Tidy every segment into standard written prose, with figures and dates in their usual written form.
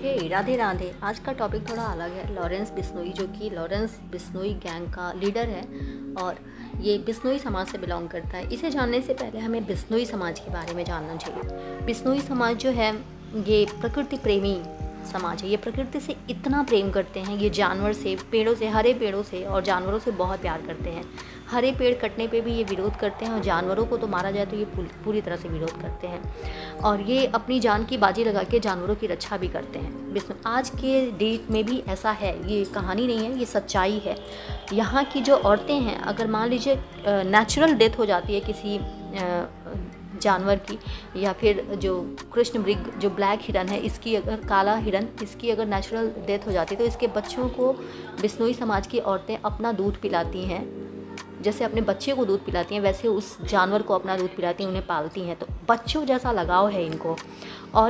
हे राधे राधे। आज का टॉपिक थोड़ा अलग है। लॉरेंस बिश्नोई, जो कि लॉरेंस बिश्नोई गैंग का लीडर है और ये बिश्नोई समाज से बिलोंग करता है। इसे जानने से पहले हमें बिश्नोई समाज के बारे में जानना चाहिए। बिश्नोई समाज जो है ये प्रकृति प्रेमी समाज है। ये प्रकृति से इतना प्रेम करते हैं, ये जानवर से, पेड़ों से, हरे पेड़ों से और जानवरों से बहुत प्यार करते हैं। हरे पेड़ कटने पे भी ये विरोध करते हैं और जानवरों को तो मारा जाए तो ये पूरी तरह से विरोध करते हैं और ये अपनी जान की बाजी लगा के जानवरों की रक्षा भी करते हैं। आज के डेट में भी ऐसा है, ये कहानी नहीं है, ये सच्चाई है। यहाँ की जो औरतें हैं, अगर मान लीजिए नेचुरल डेथ हो जाती है किसी जानवर की, या फिर जो कृष्ण मृग, जो ब्लैक हिरन है, इसकी अगर, काला हिरन, इसकी अगर नेचुरल डेथ हो जाती है तो इसके बच्चों को बिश्नोई समाज की औरतें अपना दूध पिलाती हैं। जैसे अपने बच्चे को दूध पिलाती हैं वैसे उस जानवर को अपना दूध पिलाती हैं, उन्हें पालती हैं। तो बच्चों जैसा लगाव है इनको। और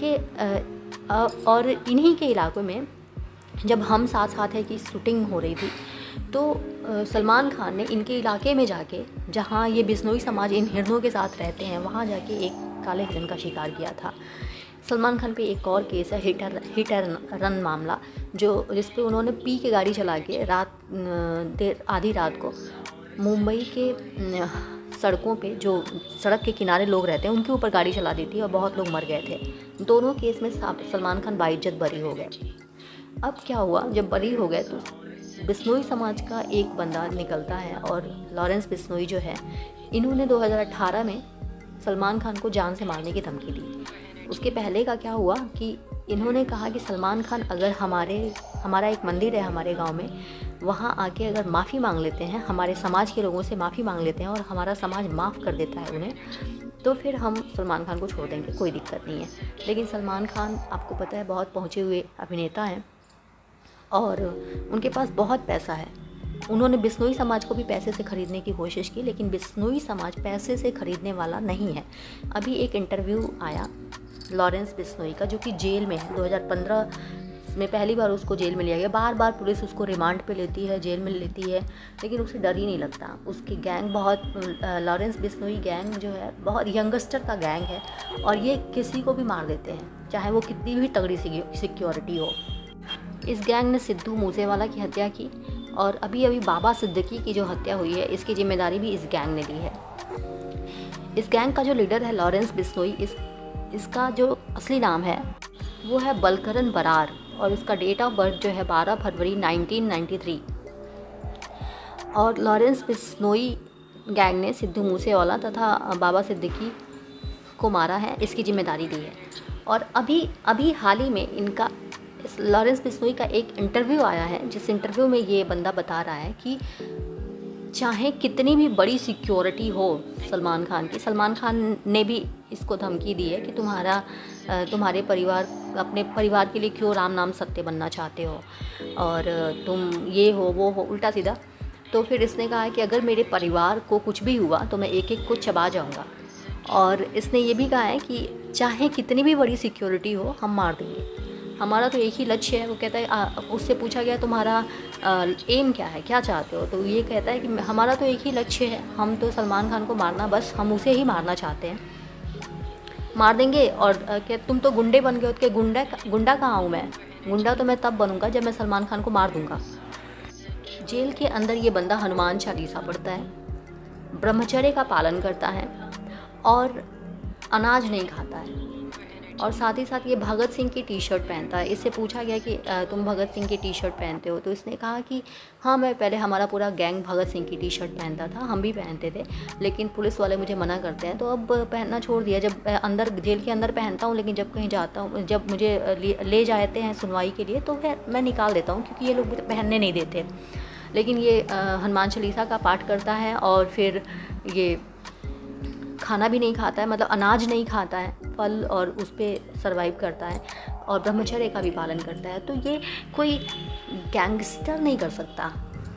इन्हीं के इलाकों में जब हम साथ साथ है की शूटिंग हो रही थी तो सलमान खान ने इनके इलाके में जाके, जहाँ ये बिश्नोई समाज इन हिरणों के साथ रहते हैं, वहाँ जाके एक काले हिरन का शिकार किया था। सलमान खान पे एक और केस है, हिट एंड रन मामला, जिस पे उन्होंने पी के गाड़ी चला के आधी रात को मुंबई के सड़कों पे, जो सड़क के किनारे लोग रहते हैं, उनके ऊपर गाड़ी चला दी थी और बहुत लोग मर गए थे। दोनों केस में सलमान खान बाइज्जत बरी हो गए। अब क्या हुआ, जब बरी हो गए तो बिश्नोई समाज का एक बंदा निकलता है और लॉरेंस बिश्नोई जो है, इन्होंने 2018 में सलमान खान को जान से मारने की धमकी दी। उसके पहले का क्या हुआ कि इन्होंने कहा कि सलमान खान अगर हमारा एक मंदिर है हमारे गांव में, वहां आके अगर माफ़ी मांग लेते हैं, हमारे समाज के लोगों से माफ़ी मांग लेते हैं और हमारा समाज माफ़ कर देता है उन्हें, तो फिर हम सलमान खान को छोड़ देंगे, कोई दिक्कत नहीं है। लेकिन सलमान खान, आपको पता है, बहुत पहुँचे हुए अभिनेता हैं और उनके पास बहुत पैसा है। उन्होंने बिश्नोई समाज को भी पैसे से ख़रीदने की कोशिश की, लेकिन बिश्नोई समाज पैसे से ख़रीदने वाला नहीं है। अभी एक इंटरव्यू आया लॉरेंस बिश्नोई का, जो कि जेल में है। 2015 में पहली बार उसको जेल में लिया गया। बार बार पुलिस उसको रिमांड पे लेती है, जेल में लेती है, लेकिन उसे डर ही नहीं लगता। उसकी गैंग बहुत, लॉरेंस बिश्नोई गैंग जो है बहुत यंगस्टर का गैंग है और ये किसी को भी मार देते हैं, चाहे वो कितनी भी तगड़ी सिक्योरिटी हो। इस गैंग ने सिद्धू मूसेवाला की हत्या की और अभी बाबा सिद्दीकी की जो हत्या हुई है, इसकी जिम्मेदारी भी इस गैंग ने ली है। इस गैंग का जो लीडर है लॉरेंस बिश्नोई, इसका जो असली नाम है वो है बलकरन बरार और इसका डेट ऑफ बर्थ जो है 12 फरवरी 1993। और लॉरेंस बिश्नोई गैंग ने सिद्धू मूसेवाला तथा बाबा सिद्दीकी को मारा है, इसकी जिम्मेदारी ली है। और अभी हाल ही में इनका लॉरेंस बिश्नोई का एक इंटरव्यू आया है, जिस इंटरव्यू में ये बंदा बता रहा है कि चाहे कितनी भी बड़ी सिक्योरिटी हो सलमान खान की, सलमान खान ने भी इसको धमकी दी है कि तुम्हारे परिवार, अपने परिवार के लिए क्यों राम नाम सत्य बनना चाहते हो और तुम ये हो वो हो, उल्टा सीधा। तो फिर इसने कहा है कि अगर मेरे परिवार को कुछ भी हुआ तो मैं एक एक को चबा जाऊंगा। और इसने ये भी कहा है कि चाहे कितनी भी बड़ी सिक्योरिटी हो, हम मार देंगे, हमारा तो एक ही लक्ष्य है। वो कहता है, उससे पूछा गया तुम्हारा एम क्या है, क्या चाहते हो, तो ये कहता है कि हमारा तो एक ही लक्ष्य है, हम तो सलमान खान को मारना, बस हम उसे ही मारना चाहते हैं, मार देंगे। और क्या तुम तो गुंडे बन गए हो, कि गुंडा कहाँ हूँ मैं, गुंडा तो मैं तब बनूंगा जब मैं सलमान खान को मार दूंगा। जेल के अंदर ये बंदा हनुमान चालीसा पढ़ता है, ब्रह्मचर्य का पालन करता है और अनाज नहीं खाता है, और साथ ही साथ ये भगत सिंह की टी शर्ट पहनता है। इससे पूछा गया कि तुम भगत सिंह की टी शर्ट पहनते हो, तो इसने कहा कि हाँ, मैं पहले, हमारा पूरा गैंग भगत सिंह की टी शर्ट पहनता था, हम भी पहनते थे, लेकिन पुलिस वाले मुझे मना करते हैं तो अब पहनना छोड़ दिया। जब अंदर जेल के अंदर पहनता हूँ, लेकिन जब कहीं जाता हूँ, जब मुझे ले जाते हैं सुनवाई के लिए, तो फिर मैं निकाल देता हूँ, क्योंकि ये लोग पहनने नहीं देते। लेकिन ये हनुमान चालीसा का पाठ करता है और फिर ये खाना भी नहीं खाता है, मतलब अनाज नहीं खाता है, फल, और उस पर सर्वाइव करता है और ब्रह्मचर्य का भी पालन करता है। तो ये कोई गैंगस्टर नहीं कर सकता।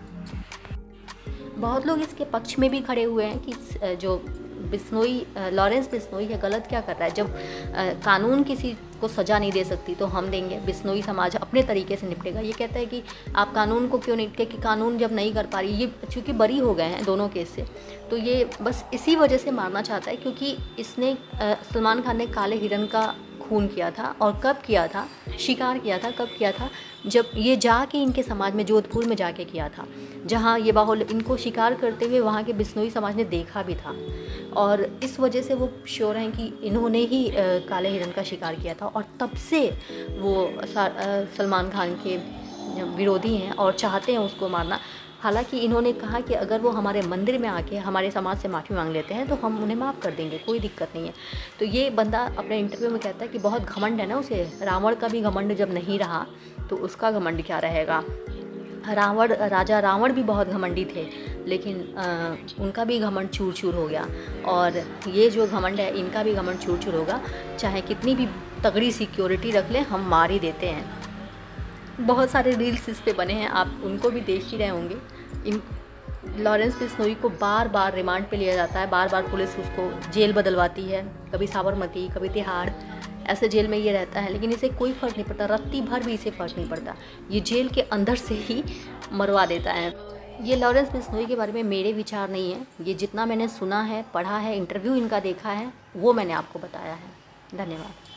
बहुत लोग इसके पक्ष में भी खड़े हुए हैं कि जो लॉरेंस बिश्नोई है, गलत क्या कर रहा है। जब कानून किसी को सज़ा नहीं दे सकती तो हम देंगे, बिश्नोई समाज अपने तरीके से निपटेगा। ये कहता है कि आप कानून को क्यों नहीं, कि कानून जब नहीं कर पा रही, ये चूँकि बरी हो गए हैं दोनों केस से, तो ये बस इसी वजह से मारना चाहता है, क्योंकि इसने सलमान खान ने काले हिरन का खून किया था और कब किया था, शिकार किया था, कब किया था, जब ये जाके इनके समाज में जोधपुर में जाके किया था, जहाँ ये बाहुल इनको शिकार करते हुए वहाँ के बिश्नोई समाज ने देखा भी था। और इस वजह से वो श्योर हैं कि इन्होंने ही काले हिरण का शिकार किया था, और तब से वो सलमान खान के विरोधी हैं और चाहते हैं उसको मारना। हालांकि इन्होंने कहा कि अगर वो हमारे मंदिर में आके हमारे समाज से माफ़ी मांग लेते हैं तो हम उन्हें माफ़ कर देंगे, कोई दिक्कत नहीं है। तो ये बंदा अपने इंटरव्यू में कहता है कि बहुत घमंड है ना उसे, रावण का भी घमंड जब नहीं रहा तो उसका घमंड क्या रहेगा। राजा रावण भी बहुत घमंडी थे, लेकिन उनका भी घमंड चूर चूर हो गया, और ये जो घमंड है इनका भी घमंड चूर चूर होगा। चाहे कितनी भी तगड़ी सिक्योरिटी रख लें, हम मार ही देते हैं। बहुत सारे रील्स इस पे बने हैं, आप उनको भी देख ही रहे होंगे। इन लॉरेंस बिश्नोई को बार बार रिमांड पे लिया जाता है, बार बार पुलिस उसको जेल बदलवाती है, कभी साबरमती, कभी तिहाड़, ऐसे जेल में ये रहता है, लेकिन इसे कोई फ़र्क नहीं पड़ता, रत्ती भर भी इसे फ़र्क नहीं पड़ता, ये जेल के अंदर से ही मरवा देता है। ये लॉरेंस बिश्नोई के बारे में मेरे विचार नहीं है, ये जितना मैंने सुना है, पढ़ा है, इंटरव्यू इनका देखा है, वो मैंने आपको बताया है। धन्यवाद।